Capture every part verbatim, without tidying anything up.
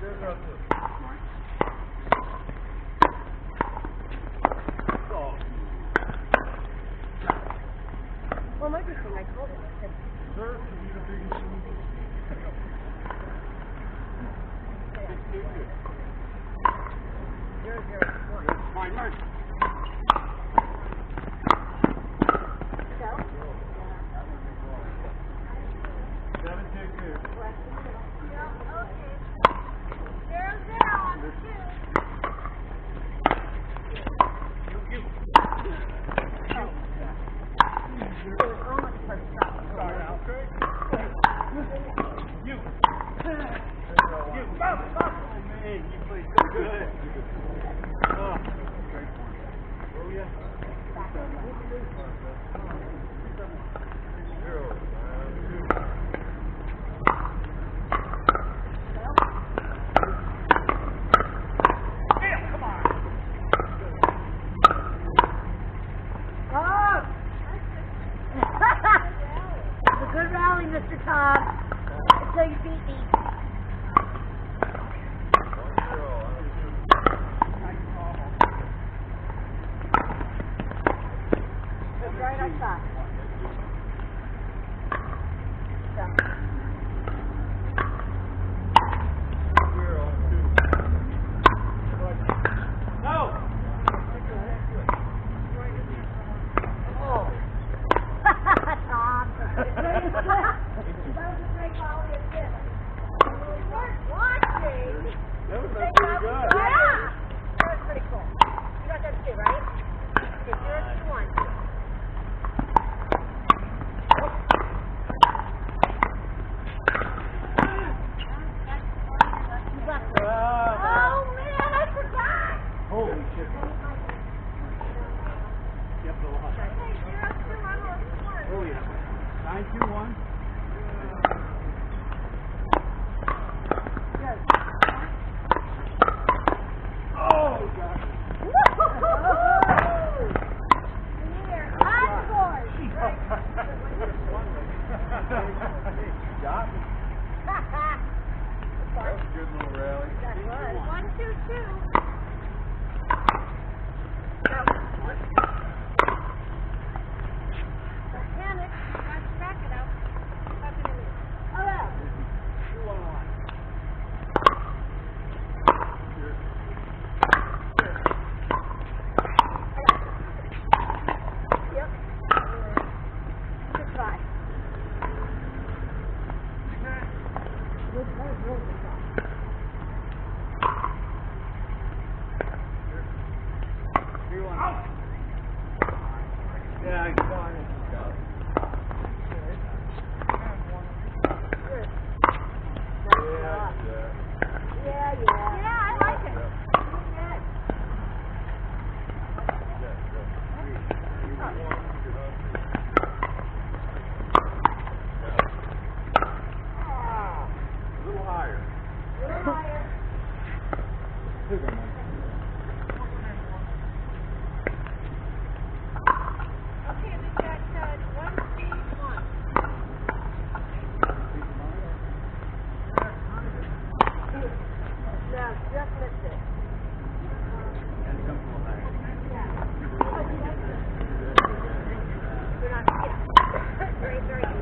Well, my big thing, I told him, I said, Sir, you need a big machine. zero, zero, one. Fine, Mark. So? Seven, two, two. Yeah, okay. Zero, zero on the two. You, you. Oh. It was almost first shot. Sorry, Al. You. You. Stop, stop. Oh, man, you played so good. Oh, great point. Oh, yeah. Zero. Good rally, Mister Tom, until you beat me. It's right on top. So. No! Oh. Tom. That was a great volley of this. You weren't watching. That was They pretty got- good. Yeah. That was pretty cool. You got those two, right? Okay, zero, two, one. You left it. Ah, Oh, man, I forgot. holy shit. Yep, the lot. Hey, zero, two, I'm on one. Oh, yeah. Nine, two, one. Good. Oh, God. Woo-hoo-hoo-hoo! Here, high scores. You got me. That was a good little rally. That was. One, two, two. Don't panic. Got to back it up. Back it in. Oh, yeah. Two, one, one. Yep. Good try. Good, that was really good try. Two, one. Yeah, I got it. Good. Yeah, Nice job. yeah. Yeah, yeah. Yeah, I like it. Good. A little higher. Little higher. Okay, we've got uh, one, three, one. No, just missed it. And some little higher. Yeah. They're not, yeah. Very, very good.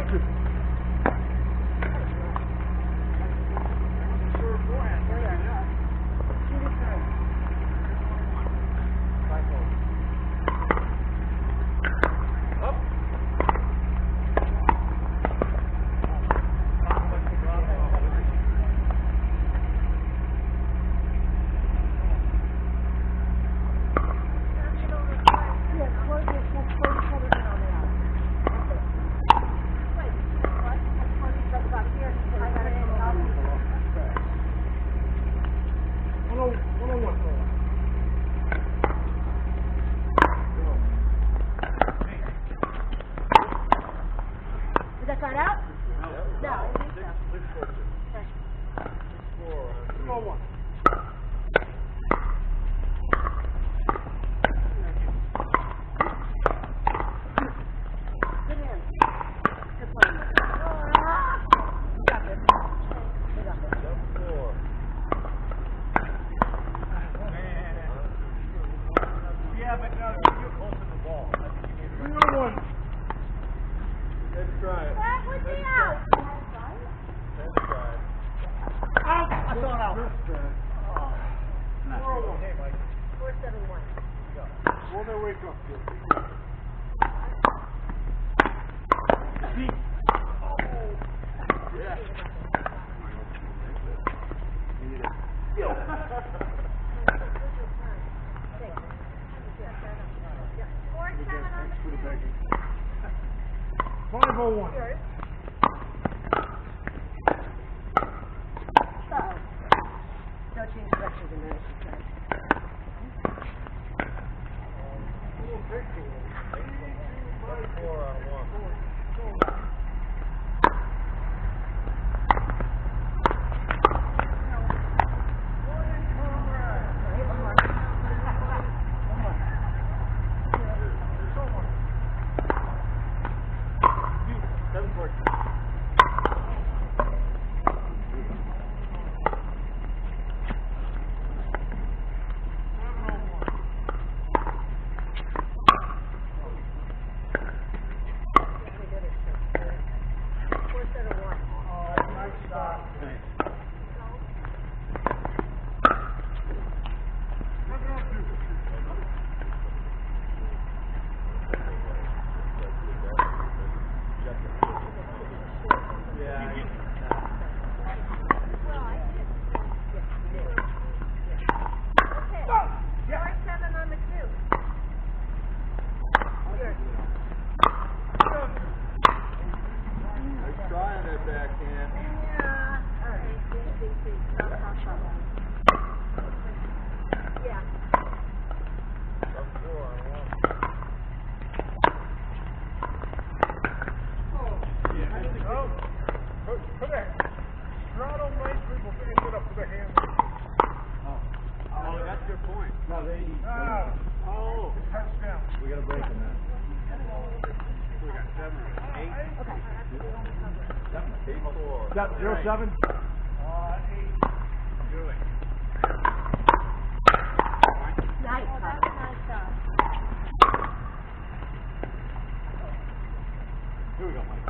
Is that got out? No, I think so. Come on, one. Good hand. Good play. Ah! You got this. You got this. Four. Yeah, but no, you're close to the ball. I think you need to run. One. Let's try it. That would be out. Let's try it. Out. I saw it out. Four one. Hey, Mike. Four seven one. Well, they wake up. Yeah. Four seven on the two. Five oh one. Yours. So, no change directions in there, she said. Four on one. Seven four. Got zero seven. Uh, eight. Do it. Nice. Oh, that's a nice shot. Here we go, Mike.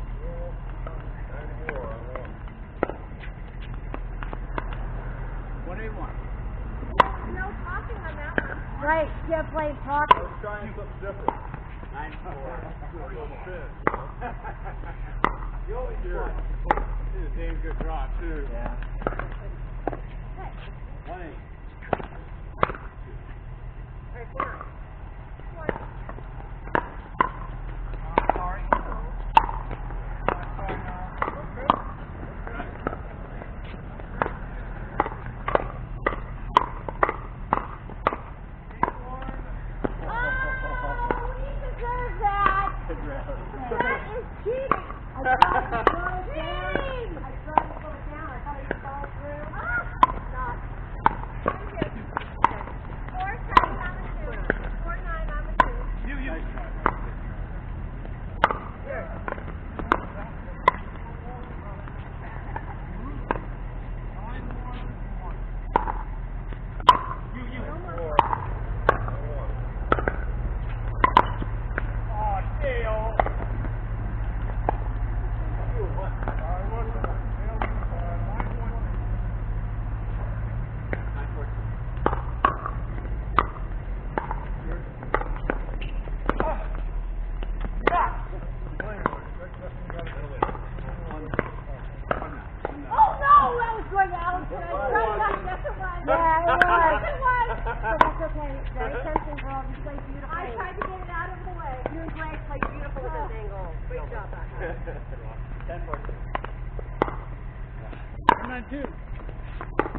One eight one. No talking on that one. Right, yeah, playing talking. Let's try something different. Nine four. You always do. This is a damn good draw too. Yeah. One eight. Right, four. Four. I'm sorry. Oh, he deserves that. That is cheating. I tried to slow it down. I tried to slow it down. I thought he'd fall through. Ah, not. ten fourteen. Come on, two.